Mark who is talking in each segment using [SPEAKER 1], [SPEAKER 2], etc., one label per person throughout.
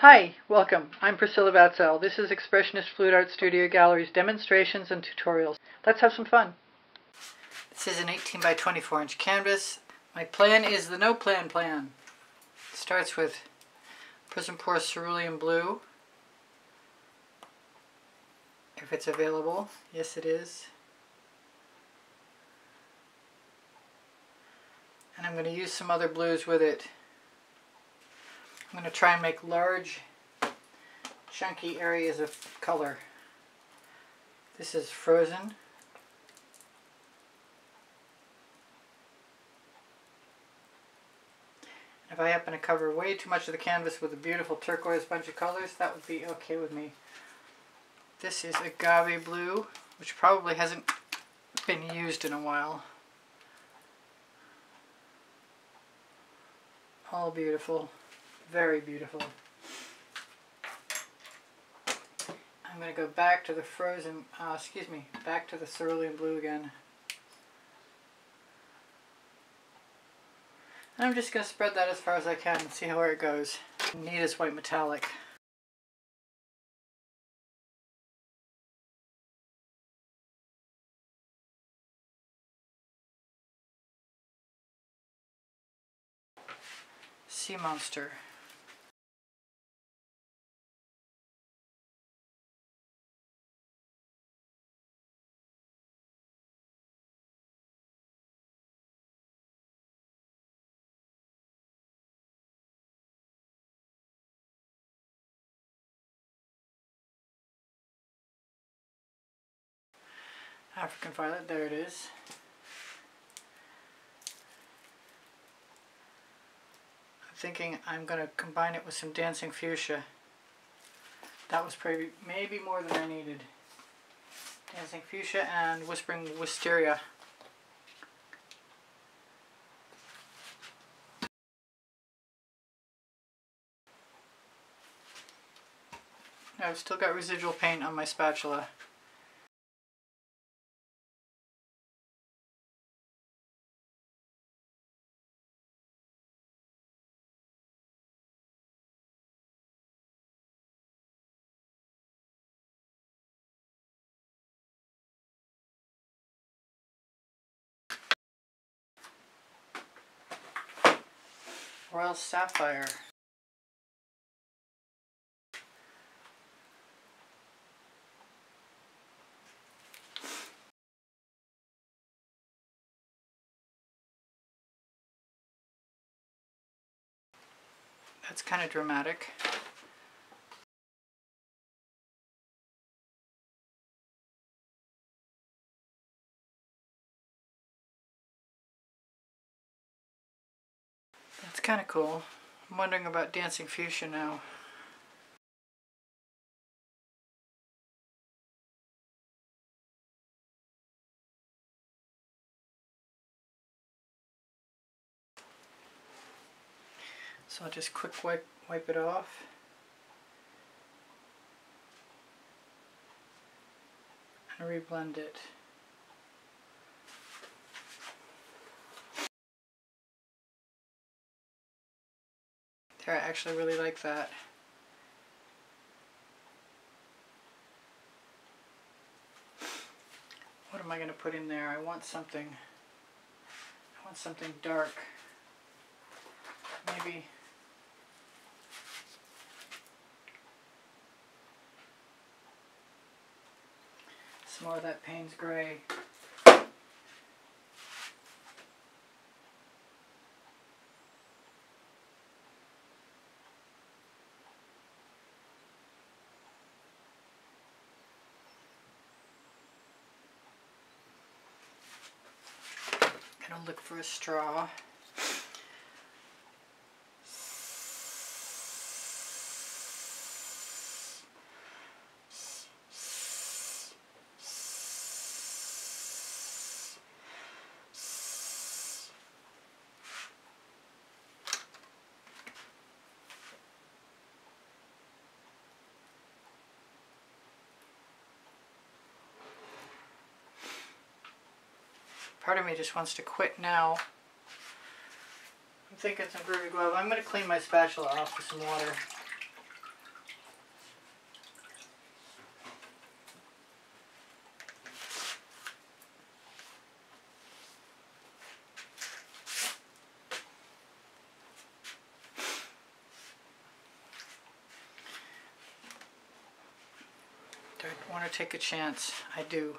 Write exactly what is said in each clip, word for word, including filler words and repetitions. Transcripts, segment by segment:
[SPEAKER 1] Hi, welcome. I'm Priscilla Batzell. This is Expressionist Fluid Art Studio Gallery's demonstrations and tutorials. Let's have some fun. This is an eighteen by twenty-four inch canvas. My plan is the no plan plan. It starts with Prizm Pour Cerulean Blue, if it's available. Yes, it is. And I'm going to use some other blues with it. I'm going to try and make large, chunky areas of color. This is Frozen. If I happen to cover way too much of the canvas with a beautiful turquoise bunch of colors, that would be okay with me. This is Agave blue, which probably hasn't been used in a while. All beautiful. Very beautiful. I'm going to go back to the frozen, uh, excuse me, back to the cerulean blue again. And I'm just going to spread that as far as I can and see where it goes. Neat as white metallic. Sea Monster. African Violet, there it is. I'm thinking I'm going to combine it with some Dancing Fuchsia. That was probably maybe more than I needed. Dancing Fuchsia and Whispering Wisteria. I've still got residual paint on my spatula. Royal Sapphire. That's kind of dramatic. That's kind of cool. I'm wondering about Dancing Fuchsia now. So I'll just quick wipe, wipe it off. And reblend it. There, I actually really like that. What am I going to put in there? I want something, I want something dark. Maybe some more of that Payne's Gray. Gonna look for a straw. Part of me just wants to quit now. I'm thinking some Groovy Guava. I'm going to clean my spatula off with some water. Do I want to take a chance? I do.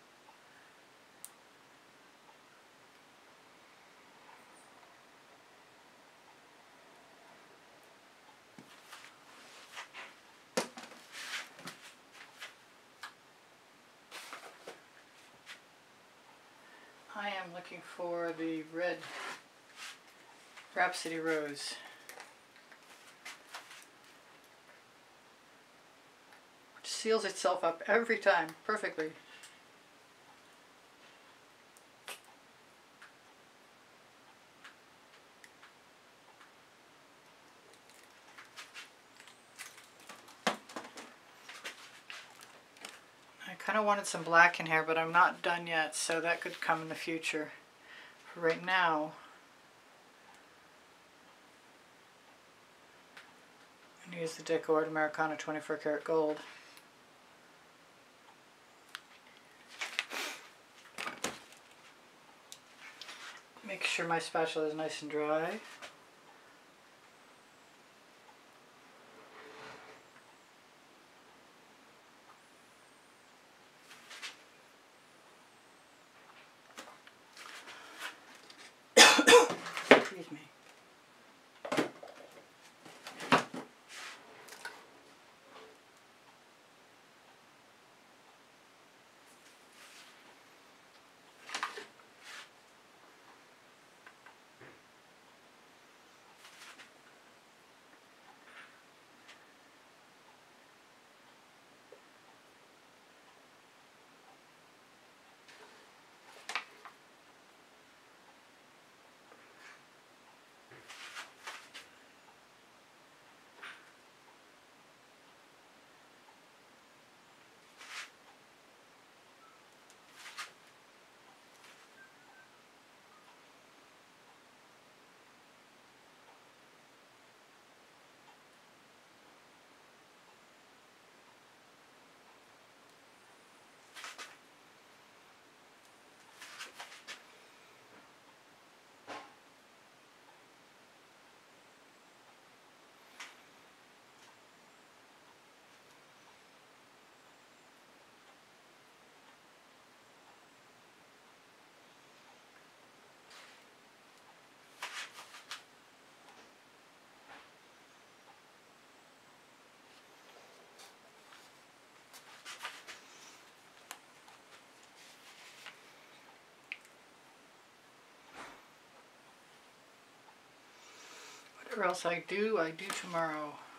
[SPEAKER 1] I am looking for the red Rhapsody Rose. Which seals itself up every time perfectly. I kind of wanted some black in here, but I'm not done yet, so that could come in the future. For right now, I'm going to use the Deco Art Americana twenty-four karat gold. Make sure my spatula is nice and dry. Excuse me. Whatever else I do, I do tomorrow.